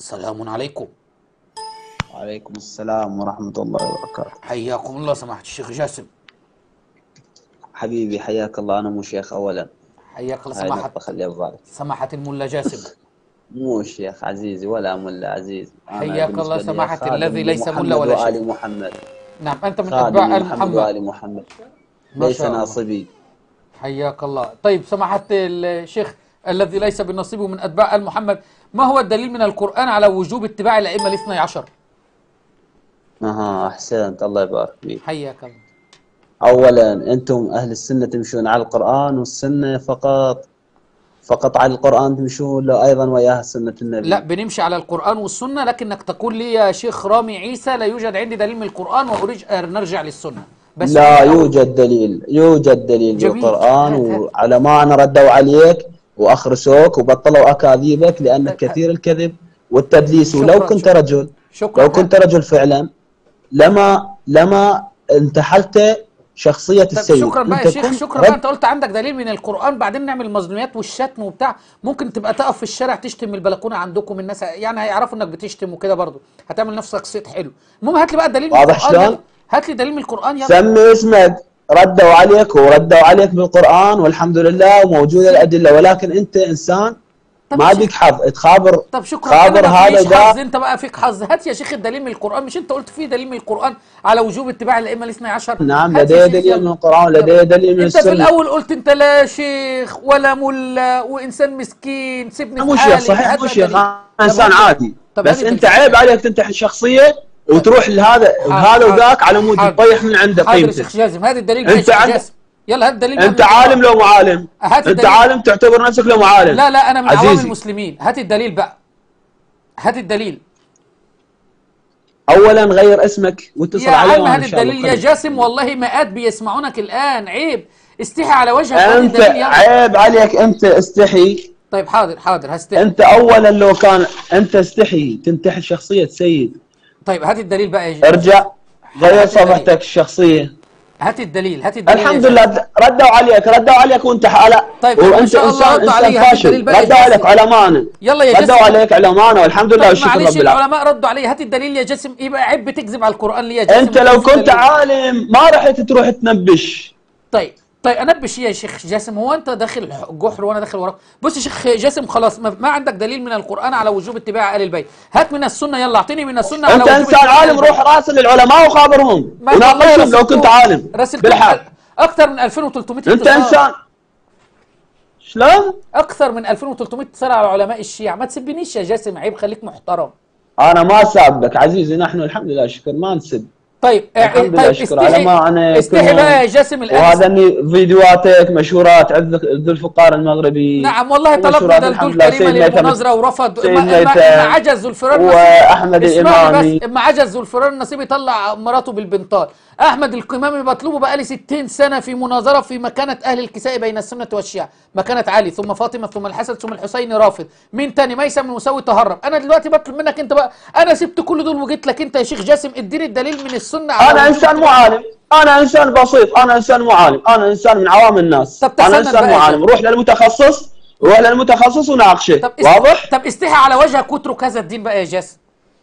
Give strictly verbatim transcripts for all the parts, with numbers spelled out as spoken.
سلام عليكم. وعليكم السلام ورحمة الله وبركاته. حياكم الله سماحة الشيخ جاسم. حبيبي حياك الله. أنا مو شيخ أولا. حياك الله هاي سماحة نقطة خليها ببالك. سماحة الملا جاسم. مو شيخ عزيزي ولا ملا عزيز. أنا حياك الله سماحة الذي ليس ملا ولا شيخ. وآل محمد. نعم أنت من خادم أتباع آل محمد محمد وآل محمد. ليس ناصبي. حياك الله. طيب سماحة الشيخ الذي ليس بنصيبه من أتباع آل محمد، ما هو الدليل من القرآن على وجوب اتباع الأئمة الاثني عشر؟ أها أحسنت الله يبارك فيك. حياك الله. أولا أنتم أهل السنة تمشون على القرآن والسنة فقط؟ فقط على القرآن تمشون لو أيضا وياها سنة النبي؟ لا بنمشي على القرآن والسنة، لكنك تقول لي يا شيخ رامي عيسى لا يوجد عندي دليل من القرآن وأريد أن نرجع للسنة. بس لا يوجد دليل، يوجد دليل بالقرآن، وعلى ما أنا ردوا عليك وأخرسوك وبطلوا أكاذيبك لأنك كثير الكذب والتدليس. ولو كنت رجل شكرا لو كنت رجل فعلا لما لما انتحلت شخصية السيد. شكرا بقى يا شيخ، شكرا بقى. انت قلت عندك دليل من القرآن، بعدين نعمل المظلوميات والشتم وبتاع. ممكن تبقى تقف في الشارع تشتم من البلكونه عندكم، الناس يعني هيعرفوا انك بتشتم وكده برضه، هتعمل نفسك صيت حلو. المهم هات لي بقى دليل من القرآن. هات لي دليل من القرآن يلا. سمي اسمك. ردوا عليك وردوا عليك بالقرآن والحمد لله وموجودة الأدلة، ولكن أنت إنسان ما بيك حظ تخابر. طب شكرا. خابر هذا ده. انت بقى فيك حظ. هات يا شيخ الدليل من القرآن. مش انت قلت فيه دليل من القرآن على وجوب اتباع الائمه الاثني عشر؟ نعم لدي دليل من القرآن ولدي دليل من انت السنة. في الاول قلت انت لا شيخ ولا ملا وانسان مسكين، سيبني في مو حالي. شيخ صحيح، مو شيخ، انا انسان عادي، بس انت عيب عليك تنتحل شخصيه وتروح لهذا وهذا وذاك على مود تطيح من عنده قيمته. حاضر يا شيخ جاسم، هذا الدليل. انت عند... يلا هات الدليل. انت عالم لو مو عالم؟ انت عالم تعتبر نفسك لو مو عالم؟ لا لا انا من عوام المسلمين. هات الدليل بقى، هات الدليل. اولا غير اسمك واتصل علي. يا عم هات الدليل يا جاسم، والله مئات بيسمعونك الان. عيب، استحي على وجهك. انت عيب عليك، انت استحي. طيب حاضر حاضر هستحي. انت اولا لو كان انت استحي تنتحل شخصيه سيد. طيب هات الدليل بقى يا جاسم. ارجع غير صفحتك الشخصيه. هات الدليل، هات الدليل. الحمد لله ردوا عليك، ردوا عليك وانت حالة. طيب وانت انسان انسان فاشل. ردوا عليك علمانه. يلا يا جاسم. ردوا عليك علمانه والحمد لله والشكر رب العالمين. العلماء ردوا علي. هات الدليل يا جاسم. يبقى عيب بتكذب على القرآن ليه يا جاسم؟ انت لو كنت عالم ما رحت تروح تنبش. طيب طيب انبش يا شيخ جاسم؟ هو انت داخل جحر وانا داخل وراك؟ بص يا شيخ جاسم خلاص، ما عندك دليل من القرآن على وجوب اتباع آل البيت. هات من السنة. يلا اعطيني من السنة على انت وجوب انسان عالم، روح راسل العلماء وخابرهم وناقشهم لو كنت عالم بالحق. اكثر من ألفين وثلاثمئة اتصال. انت انسان شلون؟ اكثر من ألفين وثلاثمئة اتصال على علماء الشيعة. ما تسبنيش يا جاسم، عيب، خليك محترم. انا ما سابك عزيزي، نحن الحمد لله شكر ما نسب. طيب الحمد لله شكر على ما انا استحي بقى يا جاسم الان. وهذا فيديوهاتك مشهورات ذو الفقار المغربي. نعم والله طلبنا دلدول كريمه للمناظره ورفض. ما عجز ذو الفرار واحمد الامامي. ما عجز ذو الفرار النصيب يطلع مراته بالبنطال. احمد القمامي بطلبه بقالي ستين سنه في مناظره في مكانه اهل الكساء بين السنه والشيعه، مكانه علي ثم فاطمه ثم الحسن ثم الحسين رافض. مين تاني؟ ميسم المساوي تهرب. انا دلوقتي بطلب منك انت بقى، انا سبت كل دول وجيت لك انت يا شيخ جاسم اديني الدليل من السنه. انا انسان مو عالم، انا انسان بسيط، انا انسان مو عالم، انا انسان من عوام الناس. انا انسان مو عالم. روح للمتخصص، روح للمتخصص وناقشه. طب واضح؟ طب استحي على وجهك واترك هذا الدين بقى يا جاسم.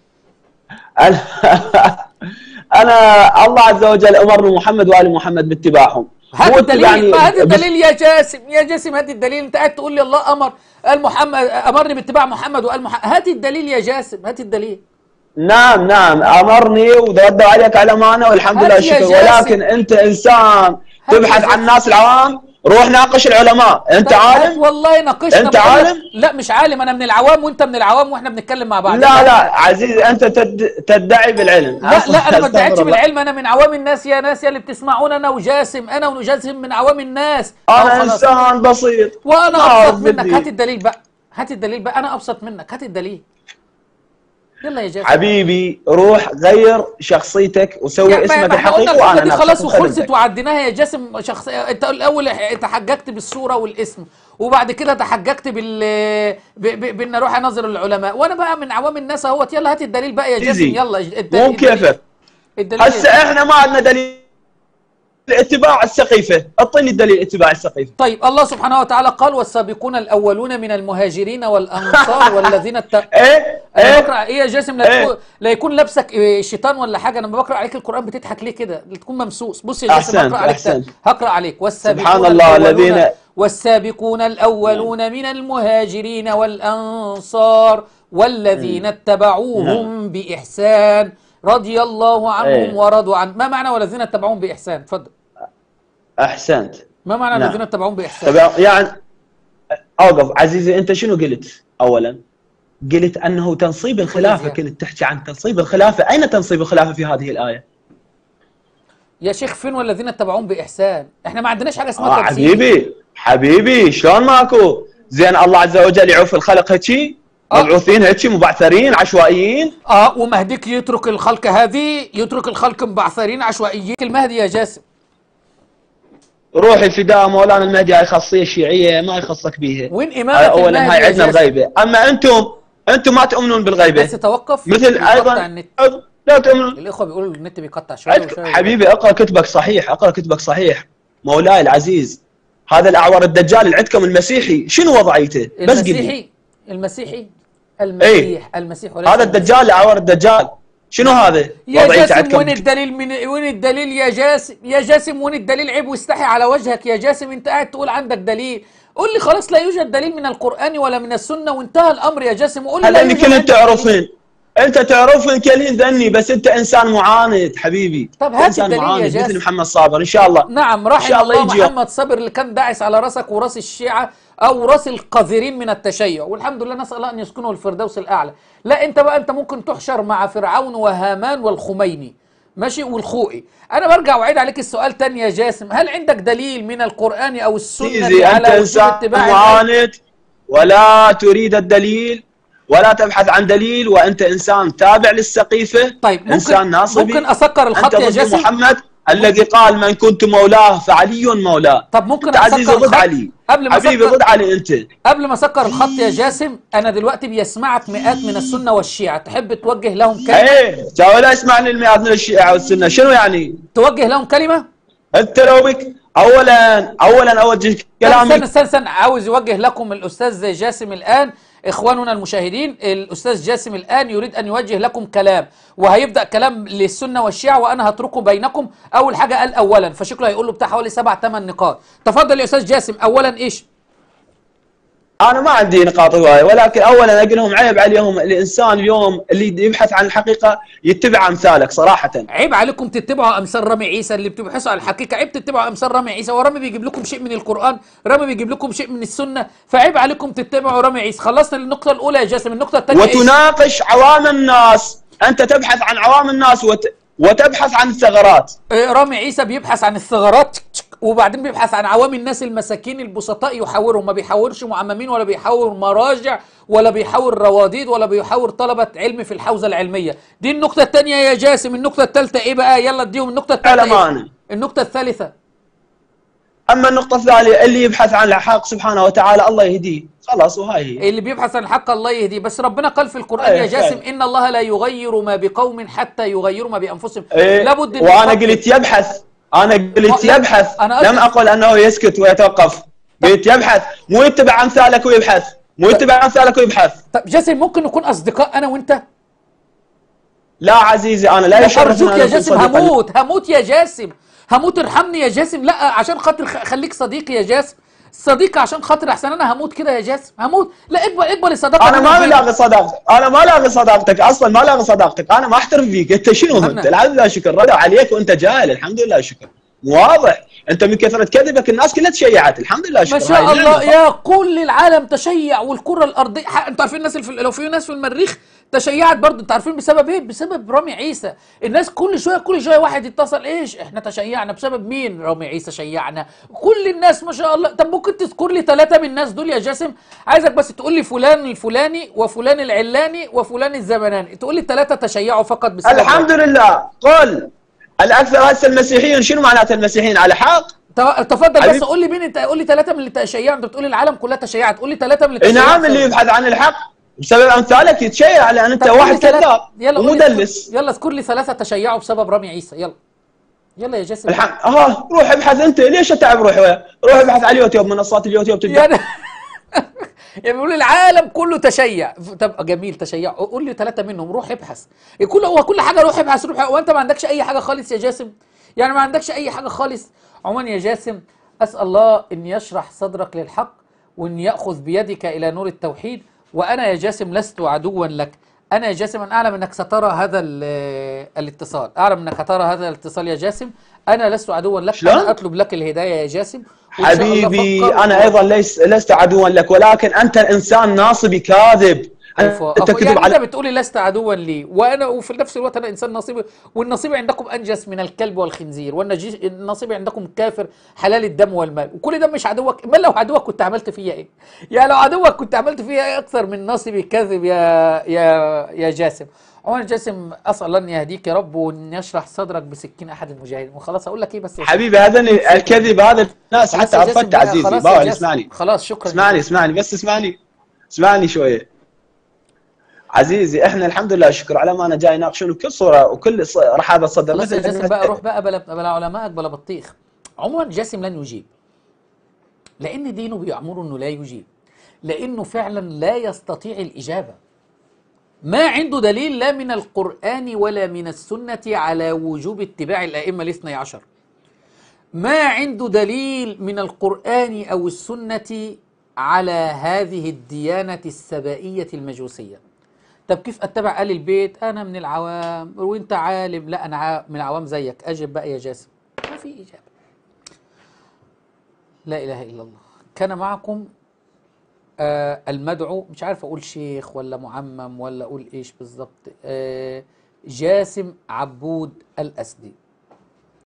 انا الله عز وجل امرنا محمد وال محمد باتباعهم. هات الدليل. يعني ما هات الدليل يا جاسم، يا جاسم هات الدليل. انت قاعد تقول لي الله امر ال محمد امرني باتباع محمد وال محمد. هات الدليل يا جاسم، هات الدليل. نعم نعم امرني وردوا عليك على امانه والحمد لله الشكر، ولكن انت انسان تبحث عن الناس العوام. روح ناقش العلماء. انت عالم؟ والله ناقشنا. انت عالم؟ لا مش عالم، انا من العوام وانت من العوام واحنا بنتكلم مع بعض. لا لا عزيزي انت تد... تدعي بالعلم. لا لا انا ما ادعيتش بالعلم، انا من عوام الناس يا ناس يا اللي بتسمعون. انا وجاسم، انا وجاسم من عوام الناس. انا انسان بسيط وانا ابسط منك. هات الدليل بقى، هات الدليل بقى. انا ابسط منك، هات الدليل. يلا يا جاسم حبيبي روح غير شخصيتك وسوي يعني اسمك الحقيقي. وانا دي خلاص وخلصت وعديناها يا جاسم. شخص انت الاول تحججت بالصوره والاسم، وبعد كده تحججت بال ب... بان اروح اناظر العلماء، وانا بقى من عوام الناس اهوت. يلا هات الدليل بقى يا جاسم. يلا الدليل. مو كيفك هسه احنا ما عندنا دليل اتباع السقيفه، اعطيني الدليل اتباع السقيفه. طيب الله سبحانه وتعالى قال والسابقون الاولون من المهاجرين والانصار والذين ات... ايه انا ايه بقرا ايه يا جاسم؟ لا إيه؟ تكون لا يكون لابسك إيه شيطان ولا حاجه. انا بقرا عليك القران بتضحك ليه كده؟ تكون ممسوس. بص يا جاسم أحسنت، هقرا عليك أحسنت. هقرا عليك والسابقون سبحان الله الأولون الذين والسابقون الاولون من المهاجرين والانصار والذين اتبعوهم باحسان رضي الله عنهم إيه. ورضوا عنه. ما معنى والذين اتبعوهم باحسان؟ اتفضل. احسنت. ما معنى نعم. الذين اتبعوهم باحسان؟ طب يعني اوقف عزيزي، انت شنو قلت؟ اولا قلت انه تنصيب الخلافه، كنت تحكي عن تنصيب الخلافه، اين تنصيب الخلافه في هذه الايه؟ يا شيخ فين والذين اتبعوهم باحسان؟ احنا ما عندناش حاجه اسمها آه تنصيب. حبيبي حبيبي شلون ماكو؟ زين الله عز وجل يعوف الخلق هيجي؟ آه. مبعوثين هيجي مبعثرين عشوائيين؟ اه ومهديك يترك الخلق هذه، يترك الخلق مبعثرين عشوائيين. المهدي يا جاسم روحي فداء مولانا المهدي، هاي خاصيه شيعيه ما يخصك بيها. وين هاي امامه اولا المهدي هاي يا عندنا جاسم؟ الغيبه، اما انتم انتم ما تؤمنون بالغيبه. بس توقف مثل بيقطع ايضا النت. لا تؤمنون. الاخوه بيقولوا النت بيقطع شويه عندك- وشويه. حبيبي اقرا كتبك صحيح، اقرا كتبك صحيح مولاي العزيز. هذا الاعور الدجال اللي عندكم المسيحي شنو وضعيته؟ بس قل لي. المسيحي المسيحي المسيح المسيح وليس هذا الدجال الاعور الدجال شنو هذا؟ يا وضعيته جاسم عندكم. وين الدليل؟ من وين الدليل يا جاسم؟ يا جاسم وين الدليل؟ عيب واستحي على وجهك يا جاسم. انت قاعد تقول عندك دليل، قول لي خلاص لا يوجد دليل من القرآن ولا من السنة وانتهى الأمر يا جاسم. وقول لي لا هذا يوجد كلهم عندك دليل. تعرفين، انت تعرفين كلين ذني، بس انت انسان معاند حبيبي. طب أنت هات انسان الدليل يا معاند جاسم. مثل محمد صابر ان شاء الله. نعم ان رحم شاء الله الله يجي محمد صابر اللي كان داعس على راسك وراس الشيعة أو راس القذرين من التشيع، والحمد لله نسأل الله أن يسكنه الفردوس الأعلى. لا أنت بقى أنت ممكن تحشر مع فرعون وهامان والخميني ماشي والخوئي. أنا برجع وأعيد عليك السؤال تاني يا جاسم، هل عندك دليل من القرآن أو السنة سيدي انت على وجوب انسان اتباع معاند ولا تريد الدليل ولا تبحث عن دليل، وانت انسان تابع للسقيفه. طيب ممكن انسان ناصبي. ممكن أسكر الخط انت يا ضد جاسم؟ محمد الذي قال من كنت مولاه فعلي مولاه. طب ممكن انت عزيزي أسكر ضد الخط علي قبل ما حبيبي، أسكر ضد علي انت. قبل ما اسكر الخط يا جاسم؟ انا دلوقتي بيسمعك مئات من السنه والشيعه، تحب توجه لهم كلمه؟ ايه جا ولا اسمعني المئات من الشيعه والسنه، شنو يعني؟ توجه لهم كلمه؟ انت لو بك اولا اولا اوجه كلامي. استنى استنى استنى عاوز يوجه لكم الاستاذ جاسم الان، اخواننا المشاهدين، الاستاذ جاسم الان يريد ان يوجه لكم كلام، وهيبدا كلام للسنه والشيعه وانا هتركه بينكم. اول حاجه قال اولا، فشكله هيقول له بتاع حوالي سبع ثمان نقاط. تفضل يا استاذ جاسم. اولا ايش؟ انا ما عندي نقاط هوايه، ولكن اولا اقول لهم عيب عليهم الانسان اليوم اللي يبحث عن الحقيقه يتبع امثالك صراحه. عيب عليكم تتبعوا امثال رامي عيسى اللي بتبحثوا عن الحقيقه. عيب تتبعوا امثال رامي عيسى، ورامي بيجيب لكم شيء من القران، رامي بيجيب لكم شيء من السنه، فعيب عليكم تتبعوا رامي عيسى. خلصنا النقطه الاولى يا جاسم. النقطه الثانيه وتناقش عوام الناس، انت تبحث عن عوام الناس وت... وتبحث عن الثغرات. إيه؟ رامي عيسى بيبحث عن الثغرات وبعدين بيبحث عن عوام الناس المساكين البسطاء يحاورهم، ما بيحاورش معممين ولا بيحاور مراجع ولا بيحاور رواديد ولا بيحاور طلبة علم في الحوزة العلمية. دي النقطة الثانية يا جاسم. النقطة الثالثة ايه بقى؟ يلا اديهم النقطة الثالثة. إيه؟ النقطة الثالثة. اما النقطة الثانية اللي يبحث عن الحق سبحانه وتعالى الله يهديه، خلاص وهاي هي. اللي بيبحث عن الحق الله يهديه، بس ربنا قال في القرآن يا جاسم ان الله لا يغير ما بقوم حتى يغيروا ما بانفسهم. إيه؟ لابد ان وانا قلت يبحث، انا قلت يبحث، أنا لم اقل انه يسكت ويتوقف، قلت يبحث، مو يتبع امثالك ويبحث، مو يتبع امثالك ويبحث. طب جاسم ممكن نكون اصدقاء انا وانت؟ لا عزيزي انا لا يشرفني ارجوك يا أن أكون جاسم، صديقاً. هموت هموت يا جاسم، هموت ارحمني يا جاسم. لا عشان خاطر خليك صديقي يا جاسم، صديقي عشان خاطر احسن انا هموت كده يا جاسم، هموت. لا اقبل اقبل الصداقه. انا ما لاغي صداقتك، انا ما لاغي صداقتك اصلا، ما لاغي صداقتك، انا ما احترم فيك. انت شنو انت؟ الحمد لله شكر، ردوا عليك وانت جاهل، الحمد لله شكر. واضح انت من كثره كذبك الناس كلها تشيعت، الحمد لله شكر. ما شاء الله يا كل العالم تشيع، والكره الارضيه انتوا عارفين الناس الف... لو في ناس في المريخ تشيعت برضه، انتوا عارفين بسبب ايه؟ بسبب رامي عيسى. الناس كل شويه كل شويه واحد يتصل، ايش احنا تشيعنا بسبب مين؟ رامي عيسى شيعنا. كل الناس ما شاء الله. طب ممكن تذكر لي ثلاثه من الناس دول يا جاسم؟ عايزك بس تقول لي فلان الفلاني وفلان العلاني وفلان الزمناني، تقول لي ثلاثه تشيعوا فقط بسبب الحمد لله. قل الاكثر هسه المسيحيين، شنو معناته المسيحيين على حق؟ تفضل بس قول لي مين انت، قول لي ثلاثه من اللي تشيعوا. انت بتقول العالم كلها تشيعت، قول لي ثلاثه من اللي تشيعوا. نعم اللي يبحث عن الحق بسبب امثالك يتشيع، لان انت واحد كذاب ومدلس. يلا اذكر لي ثلاثه تشيعوا بسبب رامي عيسى. يلا يلا يا جاسم. الحمد ها روح ابحث انت، ليش اتعب روح ويا؟ روح ابحث على اليوتيوب، منصات اليوتيوب تلقى. يعني يعني بيقول العالم كله تشيع. طب جميل تشيع، قول لي ثلاثه منهم روح ابحث. كل هو كل حاجه روح ابحث روح، وانت ما عندكش اي حاجه خالص يا جاسم؟ يعني ما عندكش اي حاجه خالص. عموما يا جاسم اسال الله ان يشرح صدرك للحق، وان ياخذ بيدك الى نور التوحيد. وانا يا جاسم لست عدوا لك. انا يا جاسم ان اعلم انك سترى هذا الاتصال، اعلم انك ترى هذا الاتصال يا جاسم. انا لست عدوا لك. شلون؟ انا اطلب لك الهدايه يا جاسم. وإن شاء الله حبيبي فكر انا ايضا ليس لست عدوا لك، ولكن انت انسان ناصبي كاذب. أفو انت أفو تكذب يعني على. انت بتقولي لست عدوا لي، وانا وفي نفس الوقت انا انسان نصيب، والنصيب عندكم انجس من الكلب والخنزير، والنصيب عندكم كافر حلال الدم والمال، وكل ده مش عدوك. امال لو عدوك كنت عملت فيا ايه؟ يعني لو عدوك كنت عملت فيا ايه اكثر من نصيبي كاذب يا يا يا جاسم. عموما جاسم اسال الله ان يهديك يا رب، وان يشرح صدرك بسكين احد المجاهدين. وخلاص اقول لك ايه بس يا حبيبي هذا الكذب هذا الناس خلاص حتى يا جاسم عرفت بقى، عزيزي. خلاص يا باول جاسم اسمعني خلاص شكرا يا اسمعني جاسم. اسمعني بس اسمعني اسمعني شويه عزيزي. احنا الحمد لله شكر على ما انا جاي يناقشون بكل صوره وكل ص- رحابه صدر خلاص يا مثل جاسم بقى روح بقى، بلا بلا علمائك بلا بطيخ. عموما جاسم لن يجيب، لأن دينه بيأمره أنه لا يجيب، لأنه فعلا لا يستطيع الإجابة. ما عنده دليل لا من القرآن ولا من السنة على وجوب اتباع الأئمة الاثني عشر. ما عنده دليل من القرآن أو السنة على هذه الديانة السبائية المجوسية. طب كيف أتبع آل البيت؟ أنا من العوام وأنت عالم. لا أنا من العوام زيك. أجب بقى يا جاسم. ما في إجابة. لا إله إلا الله. كان معكم آه المدعو، مش عارف أقول شيخ ولا معمم ولا أقول إيش بالضبط، آه جاسم عبود الأسدي.